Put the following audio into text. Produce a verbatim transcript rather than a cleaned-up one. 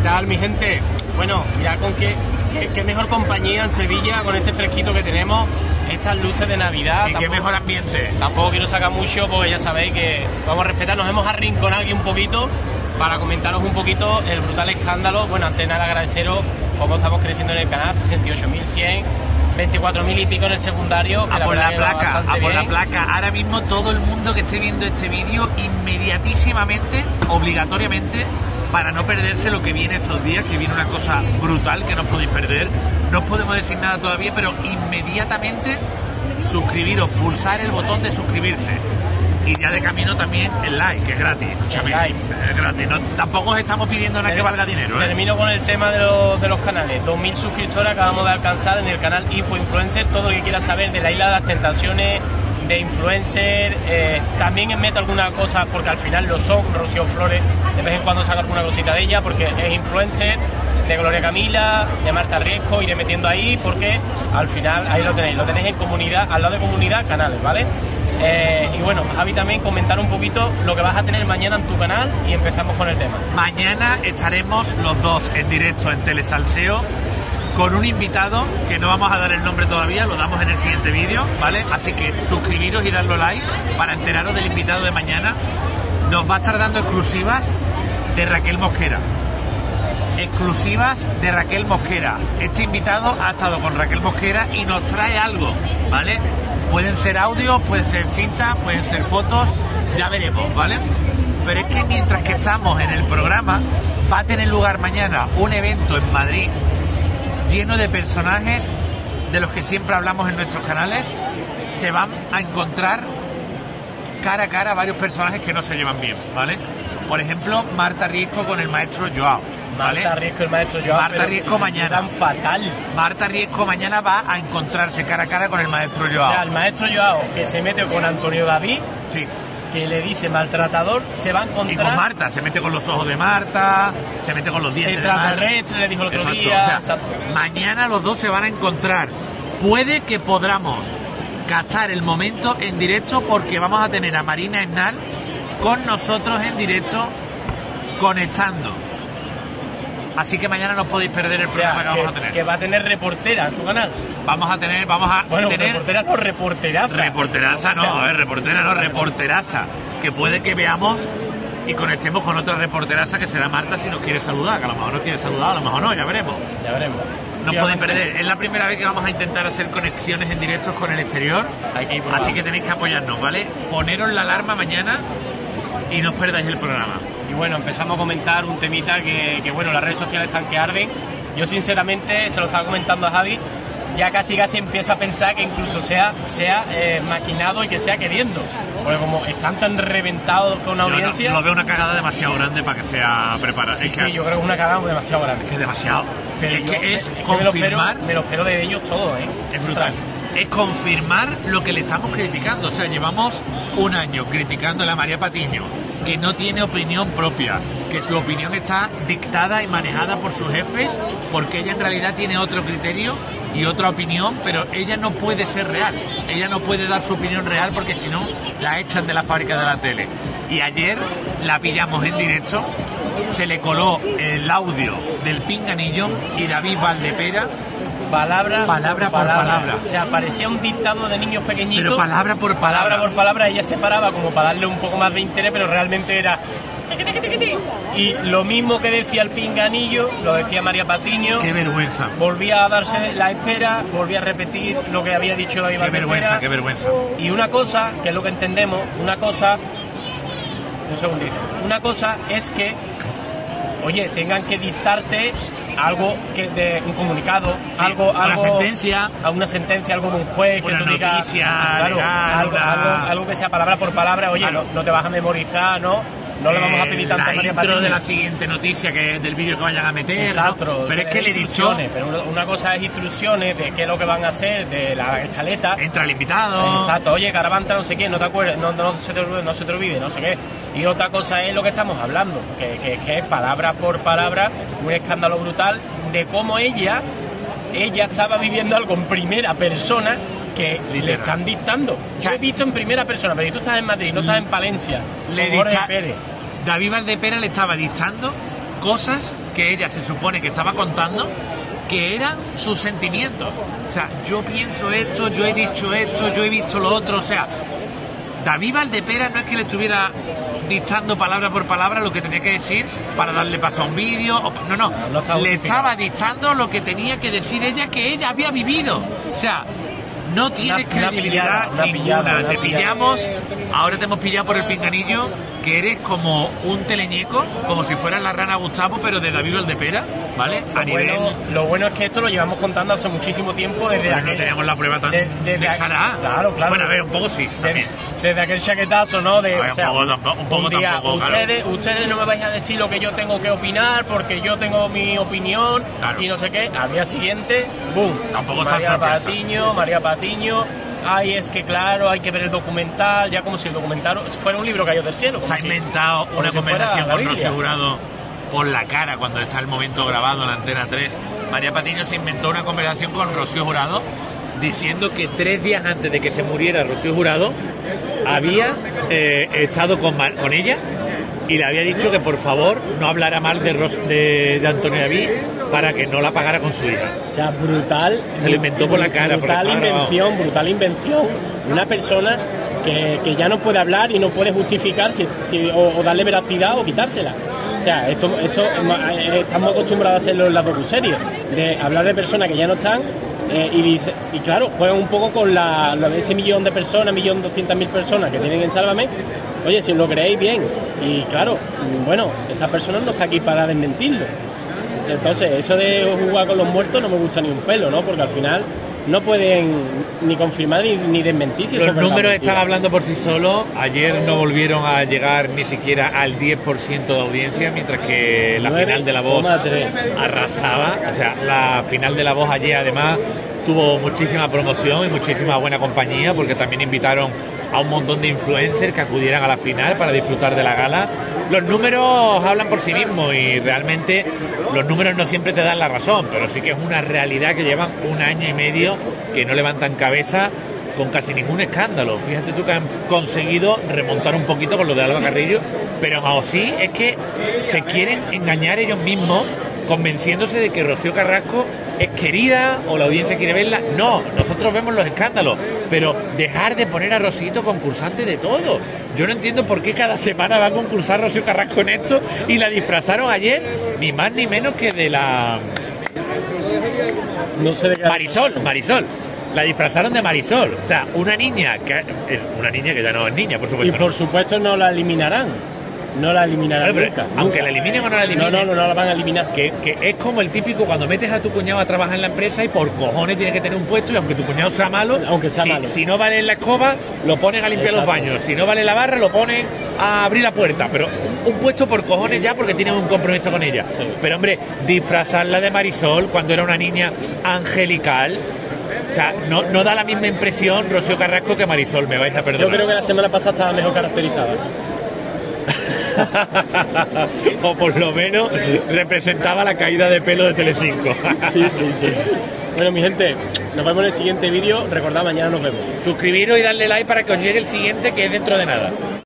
tal, mi gente? Bueno, ya con qué, qué, qué mejor compañía en Sevilla, con este fresquito que tenemos, estas luces de Navidad. Y qué mejor ambiente. Tampoco quiero sacar mucho, porque ya sabéis que vamos a respetar. Nos hemos arrinconado aquí un poquito para comentaros un poquito el brutal escándalo. Bueno, antes de nada agradeceros cómo estamos creciendo en el canal, sesenta y ocho mil cien, veinticuatro mil y pico en el secundario. A por la placa, a por bien. la placa. Ahora mismo todo el mundo que esté viendo este vídeo, inmediatísimamente, obligatoriamente, para no perderse lo que viene estos días, que viene una cosa brutal que no os podéis perder. No os podemos decir nada todavía, pero inmediatamente suscribiros, pulsar el botón de suscribirse. Y ya de camino también el like, que es gratis. Escúchame, like. Es gratis. No, tampoco os estamos pidiendo nada que valga dinero, ¿eh? Termino con el tema de, lo, de los canales. dos mil suscriptores acabamos de alcanzar en el canal Info Influencer. Todo lo que quieras saber de la Isla de las Tentaciones, de influencer, eh, también meto alguna cosa, porque al final lo son. Rocío Flores, de vez en cuando saco alguna cosita de ella, porque es influencer. De Gloria Camila, de Marta Riesco, iré metiendo ahí, porque al final ahí lo tenéis. Lo tenéis en comunidad, al lado de comunidad, canales, ¿vale? Eh, y bueno, Javi, también comentar un poquito lo que vas a tener mañana en tu canal y empezamos con el tema. Mañana estaremos los dos en directo en Telesalseo con un invitado que no vamos a dar el nombre todavía, lo damos en el siguiente vídeo, ¿vale? Así que suscribiros y darlo like para enteraros del invitado de mañana. Nos va a estar dando exclusivas de Raquel Mosquera. Exclusivas de Raquel Mosquera. Este invitado ha estado con Raquel Mosquera y nos trae algo, ¿vale? Pueden ser audios, pueden ser cintas, pueden ser fotos, ya veremos, ¿vale? Pero es que mientras que estamos en el programa, va a tener lugar mañana un evento en Madrid lleno de personajes de los que siempre hablamos en nuestros canales. Se van a encontrar cara a cara varios personajes que no se llevan bien, ¿vale? Por ejemplo, Marta Riesco con el maestro Joao, ¿vale? Marta Riesco, el maestro Joao. Marta Riesco si mañana. fatal. Marta Riesco mañana va a encontrarse cara a cara con el maestro Joao. O sea, el maestro Joao que se mete con Antonio David, Sí. que le dice maltratador, se va a Y encontrar. con Marta, se mete con los ojos de Marta, se mete con los dientes de Marta. Extraterrestre, le dijo el otro Exacto, día. o sea, Exacto. mañana los dos se van a encontrar. Puede que podamos captar el momento en directo, porque vamos a tener a Marina Esnal con nosotros en directo conectando. Así que mañana no podéis perder el O programa sea, que que, vamos a tener. que va a tener reportera en tu canal. Vamos a tener, vamos a Bueno, tener reportera no, reporteraza. reporteraza, O sea, no, a ver, reportera no, reporteraza, que puede que veamos y conectemos con otra reporteraza que será Marta, si nos quiere saludar, que a lo mejor nos quiere saludar, a lo mejor no, ya veremos. Ya veremos. No Y podéis vamos- perder, es la primera vez que vamos a intentar hacer conexiones en directos con el exterior, Hay que ir por así abajo. que tenéis que apoyarnos, ¿vale? Poneros la alarma mañana y no os perdáis el programa. Y bueno, empezamos a comentar un temita que, que bueno, las redes sociales están que arden. Yo sinceramente, se lo estaba comentando a Javi, ya casi casi empiezo a pensar que incluso sea, sea eh, maquinado y que sea queriendo. Porque como están tan reventados con Yo audiencia... no, lo veo una cagada demasiado grande para que sea preparada. sí, es sí, que, yo creo que es una cagada demasiado grande. es que es demasiado. Pero es yo que me- es es que me lo espero- confirmar... me lo espero de ellos todo, ¿eh? Es brutal. Es confirmar lo que le estamos criticando. O sea, llevamos un año criticando a la María Patiño, que no tiene opinión propia, que su opinión está dictada y manejada por sus jefes, porque ella en realidad tiene otro criterio y otra opinión, pero ella no puede ser real. Ella no puede dar su opinión real, porque si no, la echan de la fábrica de la tele. Y ayer la pillamos en directo, se le coló el audio del Pinganillo y David Valdepera. Palabra, Palabra por palabra. O sea, parecía un dictado de niños pequeñitos. Pero palabra por palabra. Palabra por palabra, ella se paraba como para darle un poco más de interés, pero realmente era... Y lo mismo que decía el Pinganillo, lo decía María Patiño. Qué vergüenza. Volvía a darse la espera, volvía a repetir lo que había dicho David Qué Valdepera. vergüenza, qué vergüenza. Y una cosa, que es lo que entendemos, una cosa... Un segundito. Una cosa es que, oye, tengan que dictarte algo que de un comunicado, Sí, algo, una algo, sentencia. a una sentencia, algo de un juez, que Una tú digas, noticia claro, legal, algo, una- algo, algo que sea palabra por palabra. Oye, Claro. no, no te vas a memorizar, no, no le vamos a pedir tanto la a María intro Patiño. de la siguiente noticia, que es del vídeo que vayan a meter, ¿no? Exacto, Pero es que le he dicho, instrucciones, pero una- una cosa es instrucciones de qué es lo que van a hacer, de la escaleta. entra el invitado. Exacto, oye, Caravanta no sé quién, no te acuerdas, no, no, se te, olvide- no se te olvide, no sé qué. Y otra cosa es lo que estamos hablando, que, que, que es palabra por palabra un escándalo brutal de cómo ella, ella estaba viviendo algo en primera persona que le Literal. están dictando. Yo he visto en primera persona, pero si tú estás en Madrid, no estás en Palencia, Le con Jorge dicta- Pérez. David Valdepera le estaba dictando cosas que que ella se supone que estaba contando, que eran sus sentimientos. O sea, yo pienso esto, yo he dicho esto, yo he visto lo otro. O sea, David Valdepera no es que le estuviera dictando palabra por palabra lo que tenía que decir para darle paso a un vídeo. No, no, no estaba le estaba dictando lo que tenía que decir ella, que ella había vivido. O sea, no tienes Una- una credibilidad pillada, una ninguna. pillada, una Te pillada. pillamos, ahora te hemos pillado por el pinganillo, que eres como un teleñeco, como si fueras la rana Gustavo, pero de David Valdepera, ¿vale? A Lo nivel... bueno, lo bueno es que esto lo llevamos contando hace muchísimo tiempo, desde Pero no aquel- teníamos la prueba tan de- desde descarada. aquel- claro, claro. Bueno, a ver, un poco sí, Desde, también. desde aquel chaquetazo, ¿no? De, A ver, o sea, un poco tampoco- un poco día, tampoco, claro. ustedes, ustedes no me vais a decir lo que yo tengo que opinar porque yo tengo mi opinión Claro. y no sé qué. Al día siguiente, ¡boom! Tampoco tan María sorpresa. Patiño, María Patiño. Ay, es que claro, hay que ver el documental, ya como si el documental fuera un libro caído del cielo. Se como ha si- inventado como una si fuera conversación la con Biblia. Rocío Jurado por la cara cuando está el momento grabado en la Antena tres. María Patiño se inventó una conversación con Rocío Jurado diciendo que tres días antes de que se muriera Rocío Jurado había eh, estado con, Ma- con ella y le había dicho que por favor no hablara mal de, Ros- de, de Antonio David para que no la pagara con su hija. O sea, brutal. Se lo inventó por la cara, porque Brutal estaba grabado. invención, brutal invención. Una persona que, que ya no puede hablar y no puede justificar si, si- o, o darle veracidad o quitársela. O sea, esto, esto eh, estamos acostumbrados a hacerlo en las docuseries, de hablar de personas que ya no están eh, y, dice- y claro, juegan un poco con la, la- ese millón de personas, millón doscientas mil personas que tienen en Sálvame. Oye, si os lo creéis bien. Y claro, bueno, esta persona no está aquí para desmentirlo. Entonces, eso de jugar con los muertos no me gusta ni un pelo, ¿no? Porque al final no pueden ni confirmar ni, ni desmentir si eso Los es verdad o números mentira. están hablando por sí solos. Ayer no volvieron a llegar ni siquiera al diez por ciento de audiencia, mientras que la nueve final de La Voz coma tres. arrasaba. O sea, la final de La Voz ayer además tuvo muchísima promoción y muchísima buena compañía, porque también invitaron a un montón de influencers que acudieran a la final para disfrutar de la gala. Los números hablan por sí mismos y realmente los números no siempre te dan la razón, pero sí que es una realidad que llevan un año y medio que no levantan cabeza con casi ningún escándalo. Fíjate tú que han conseguido remontar un poquito con lo de Alba Carrillo, pero aún así es que se quieren engañar ellos mismos convenciéndose de que Rocío Carrasco es querida o la audiencia quiere verla. No, nosotros vemos los escándalos, pero dejar de poner a Rocito concursante de todo. Yo no entiendo por qué cada semana va a concursar Rocío Carrasco en esto y la disfrazaron ayer, ni más ni menos que de la No sé de qué... Marisol, Marisol. La disfrazaron de Marisol. O sea, una niña que es una niña que ya no es niña, por Y supuesto. por ¿no? supuesto no la eliminarán. No la eliminarán Bueno, pero nunca. aunque nunca. la eliminen o no la eliminen, No, no, no, no la van a eliminar. que, que es como el típico cuando metes a tu cuñado a trabajar en la empresa y por cojones tiene que tener un puesto, y aunque tu cuñado sea malo, Aunque sea si, malo. si no vale la escoba, lo ponen a limpiar Exacto. los baños, si no vale la barra, lo ponen a abrir la puerta, pero un, un puesto por cojones ya porque tienen un compromiso con ella. Sí. Pero hombre, disfrazarla de Marisol cuando era una niña angelical, o sea, no, no da la misma impresión Rocío Carrasco que Marisol, me vais a perdonar. Yo creo que la semana pasada estaba mejor caracterizada. O por lo menos representaba la caída de pelo de Telecinco. Sí, sí, sí. Bueno, mi gente, nos vemos en el siguiente vídeo. Recordad, mañana nos vemos. Suscribiros y darle like para que os llegue el siguiente, que es dentro de nada.